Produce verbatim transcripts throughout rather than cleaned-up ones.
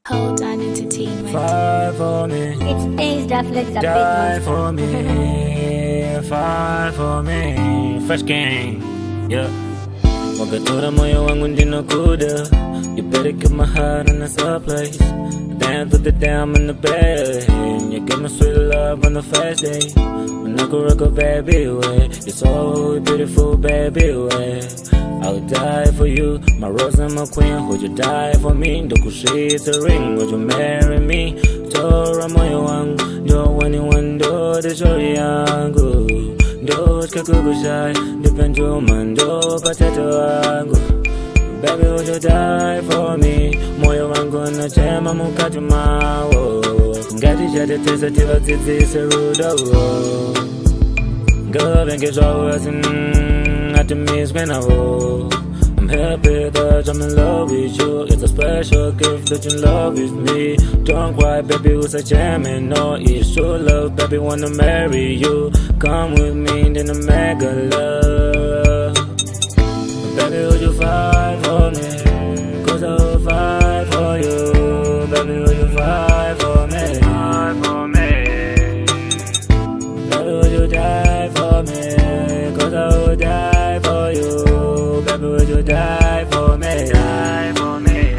Hold on entertainment. Fight for me. It's Ace that flex that Die big for me. Fight for me. Fresh gang. Yeah. Wakatora moyo wangu ndinokuda. You better get my heart in this other place. Dance with the damn in the bed. You give me sweet love on the first day. When I could rock a baby way. You're so beautiful, baby way. I'll die for you, my rose and my queen. Would you die for me? Ndokushita ring, would you marry me? Tora moyo wangu, ndo wani wando de shori yangu. Ndo chkakukushai, dipendo mando patete wangu. Baby, would you die for me? Moyo wangu na chema mukati mawo. Ngati chate tesa tiva titi serudo. Girl, thank you so much. Not to miss when I roll. I'm happy that I'm in love with you. It's a special gift that you love with me. Don't cry, baby, who's a jamming? No, it's true love, baby, wanna marry you. Come with me, then I make a love. Baby, would you fight for me? Cause I will fight for you. Baby, would you fight for me? Fight for me. Baby, would you die for me? Cause I will die. Baby, would you die for me? Die for me.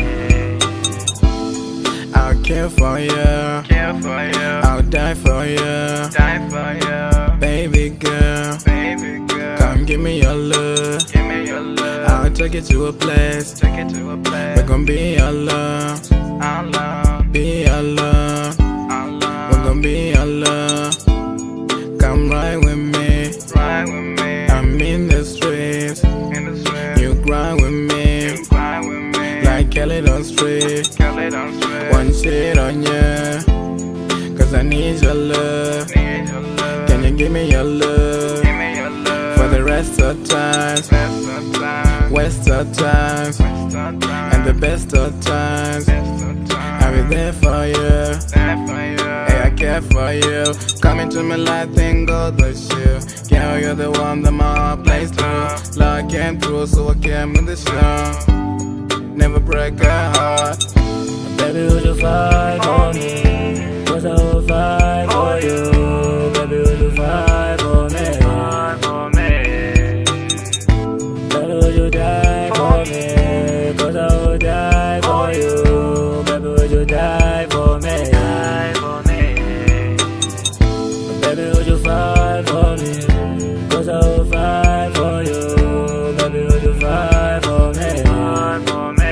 I'll care for you. Care for you. I'll die for you. Die for you. Baby girl. Baby girl. Come give me your love. Give me your love. I'll take you to a place. Take it to a place. We're gonna be alone. Alone. Be alone. Alone. We're gonna be alone. Come ride with me. Ride with me. I'm in the streets. In the street. You grind with me. You cry with me. Like Kelly on street. Kelly don't stress. One shit on you. Cause I need your love. Need your love. Can you give me your love? Give me your love. For the rest of times. Best of times. West of times. Best of times. And the best of times. Best of times. I'll be there for you. There for you. Hey, I care for you. Come into my life and go the shit. Girl, you're the one that my heart plays through. Love came through, so I came with the show. Never break a heart. Baby, would you fight for me? Cause I will fight for you. Baby, would you fight for me? Fight for me. Baby, would you die for me? Cause I will die for you. Baby, would you die for me? Die for me. Baby, would you fight for me? Cause I will fight for you. Baby, would you fight for me? Fight for me.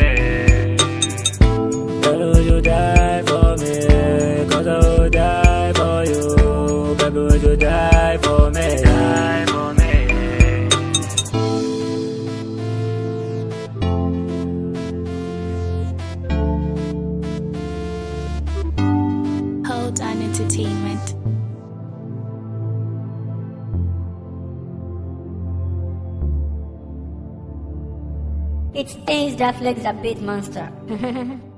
Baby, would you die for me? Cause I will die for you. Baby, would you die for me? Die for me. Hold on entertainment. It's Ace that flex that beat monster.